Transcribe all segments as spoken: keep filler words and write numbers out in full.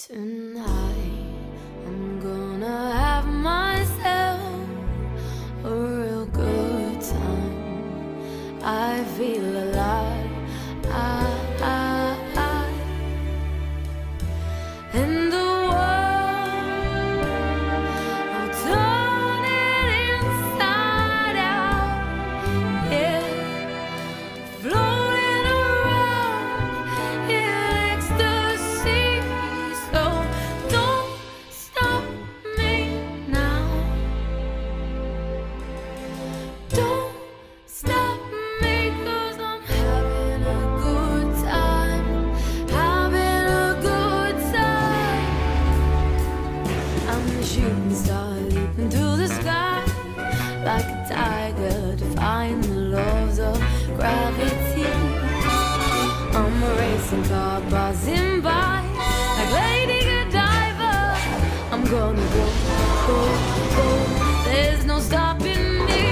Tonight, I'm gonna have myself a real good time. I feel alive, I, I, I. And the world, I'll turn it inside out, yeah. Floating around in ecstasy. So don't stop me now. Don't stop me, 'cause I'm having a good time. Having a good time. I'm a shooting star leaping through the sky like a tiger, defying the laws of gravity. I'm a racing car buzzing by like Lady Godiva. I'm gonna go, go, go. There's no stopping me.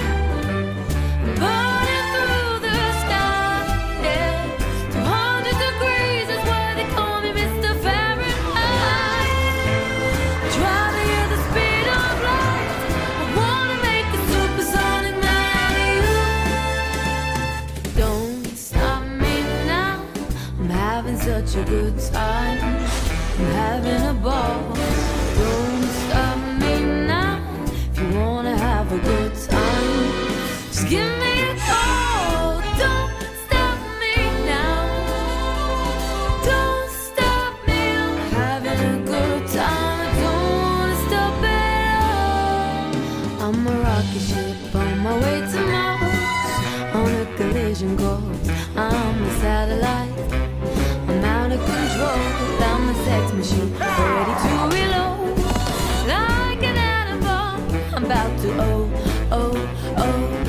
Burning through the sky, yeah. two hundred degrees is where they call me Mister Fahrenheit. Driving at the speed of light. I wanna make a supersonic man out of you. Don't stop me now. I'm having such a good time. I'm having a ball. Don't stop me now. If you wanna have a good time, just give me a call. Don't stop me now. Don't stop me. I'm having a good time. I don't wanna stop at all. I'm a rocket ship on my way to Mars, on a collision course. I'm a satellite. I'm out of control. I'm a sex machine, ready to reload. Like an atom bomb, I'm about to oh, oh, oh.